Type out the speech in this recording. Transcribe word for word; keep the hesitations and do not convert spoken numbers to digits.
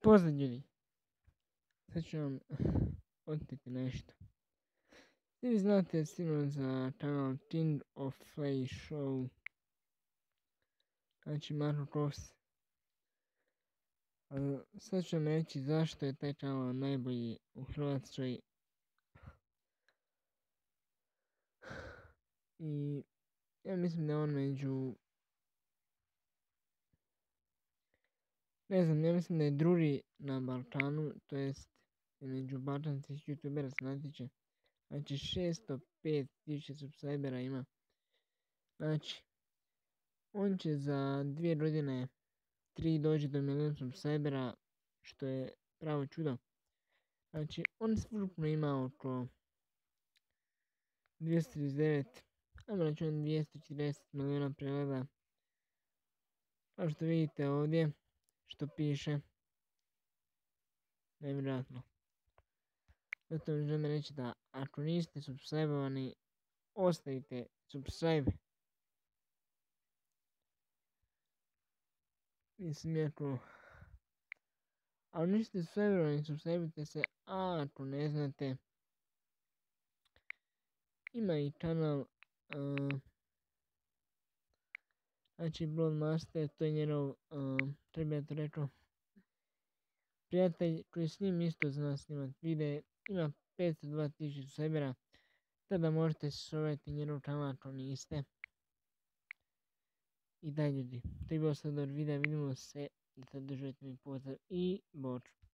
Pozdrav ljudi, sad ću vam otkriti nešto. Svi vi znate sigurno za kanal King of Play Show, znači Marko Kos. Sad ću vam reći zašto je taj kanal najbolji u Hrvatskoj. I ja mislim da je on među... Ne znam, ja mislim da je drugi na Balkanu, to jest među balkanskih youtubera se natječe. Znači šesto pet tisuća subscribera ima. Znači, on će za dvije godine tri doći do milijun subscribera, što je pravo čudo. Znači, on sveukupno ima oko dvjesto trideset devet, ajmo računati dvjesto četrdeset milijuna pregleda. Kao što vidite ovdje, što piše, nevjerojatno. Zato mi želim reći da ako niste subscribovani, ostavite subscribe. Mislim jako... Ali niste subscribovani, subscribite se, a ako ne znate, ima i kanal, uh, znači Bloodmaster, to je njegov, uh, treba ja to rekao, prijatelj koji s njim isto zna snimat videe, ima petsto dva tisuće subscribera, tada možete subscribiti njegov kanal ako niste. I daj ljudi, to je bilo sad od videa, vidimo se i sad držajte mi pozdrav i boč.